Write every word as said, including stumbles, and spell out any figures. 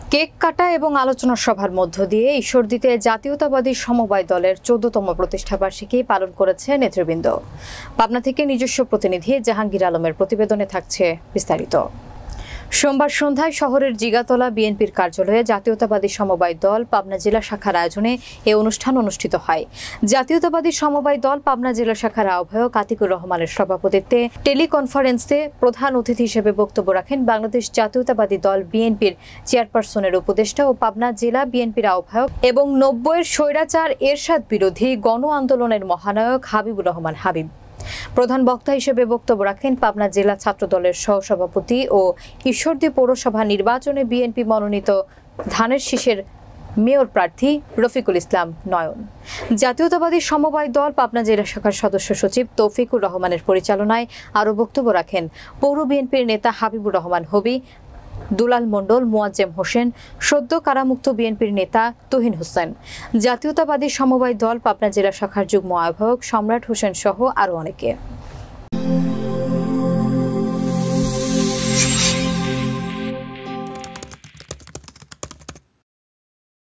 Cake কাটা এবং আলোচনা সভার মধ্য দিয়ে ঈশ্বরদীতে জাতীয়তাবাদী সমবায় দলের চৌদ্দতম প্রতিষ্ঠাবার্ষিকী পালন করেছে নেতৃবৃন্দ। পাবনা থেকে নিজস্ব প্রতিনিধি জাহাঙ্গীর আলমের প্রতিবেদনে থাকছে বিস্তারিত। সোমবার সন্ধ্যায় শহরের জিগাতলা বিএনপির কার্যালয়ে জাতীয়তাবাদী সমবায় দল পাবনা জেলা শাখার আয়োজনে এ অনুষ্ঠান অনুষ্ঠিত হয়। জাতীয়তাবাদী সমবায় দল পাবনা জেলা শাখার আহ্বায়ক আতিকুর রহমানের সভাপতিত্বে টেলিকনফারেন্সে প্রধান অতিথি হিসেবে বক্তব্য রাখেন বাংলাদেশ জাতীয়তাবাদী দল বিএনপির চেয়ারপারসনের উপদেষ্টা ও পাবনা জেলা বিএনপির আহ্বায়ক এবং নব্বইয়ের স্বৈরাচার এরশাদ বিরোধী গণ আন্দোলনের মহানায়ক হাবিবুর রহমান হাবিব। প্রধান বক্তা হিসেবে বক্তব্য রাখেন পাবনা জেলা ছাত্র দলের সহসভাপতি ও ঈশ্বরদী পৌরসভা নির্বাচনে বিএনপি মনোনীত ধানের শীষের মেয়র প্রার্থী রফিকুল ইসলাম নয়ন। জাতীয়তাবাদী সমবায় দল পাবনা জেলা শাখার সদস্য সচিব তৌফিকুর রহমানের পরিচালনায় আরও বক্তব্য রাখেন পৌর বিএনপির নেতা হাবিবুর রহমান হবি, দুলাল মণ্ডল, মোয়াজ্জেম হোসেন, সদ্য কারামুক্ত বিএনপির নেতা তুহিন হোসেন, জাতীয়তাবাদী সমবায় দল পাবনা জেলা শাখার যুগ্ম আহ্বায়ক সম্রাট হোসেন সহ আরও অনেকে।